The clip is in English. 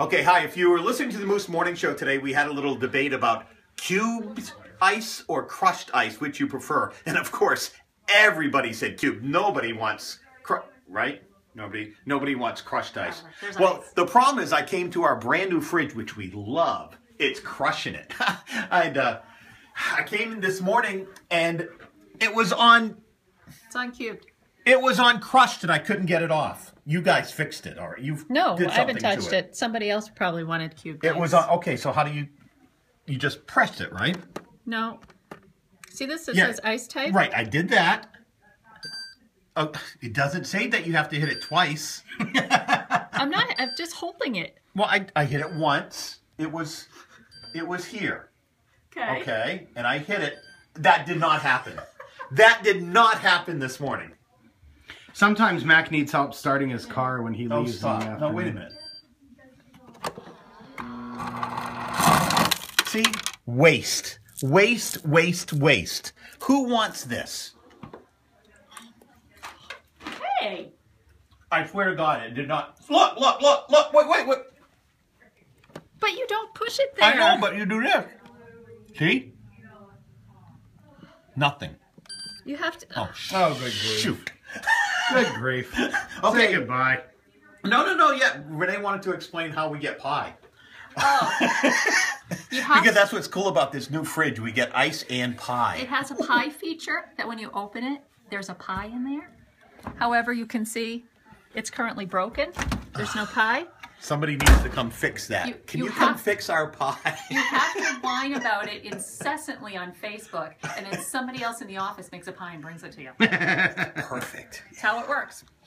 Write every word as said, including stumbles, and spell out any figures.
Okay, hi. If you were listening to the Moose Morning Show today, we had a little debate about cubed ice or crushed ice, which you prefer. And of course, everybody said cube. Nobody wants, cru right? Nobody, nobody wants crushed ice. There's well, ice. The problem is I came to our brand new fridge, which we love. It's crushing it. I'd, uh, I came in this morning and it was on... It's on cubed. It was on crushed and I couldn't get it off. You guys fixed it, all right? You No, did I haven't something touched to it. Somebody else probably wanted cubed It ice. was on, okay, so how do you, you just pressed it, right? No. See this? It Yeah. says ice type? Right, I did that. Oh, it doesn't say that you have to hit it twice. I'm not, I'm just holding it. Well, I, I hit it once. It was, it was here. Okay. Okay, and I hit it. That did not happen. That did not happen this morning. Sometimes Mac needs help starting his car when he Oh, leaves. stop. In the No, afternoon. wait a minute. See? Waste. Waste, waste, waste. Who wants this? Hey! I swear to God, it did not. Look, look, look, look. Wait, wait, wait. But you don't push it there. I know, but you do this. See? Nothing. You have to... Oh, Oh, good grief. shoot. Good grief. Okay. Say goodbye. No, no, no, yeah. Renee wanted to explain how we get pie. Oh. You have Because to, that's what's cool about this new fridge. We get ice and it pie. has a pie feature that when you open it, there's a pie in there. However, you can see it's currently broken. There's no pie. Somebody needs to come fix that. You- Can you you, come have- fix our pie? You have to whine about it incessantly on Facebook, and then somebody else in the office makes a pie and brings it to you. Perfect. That's how it works.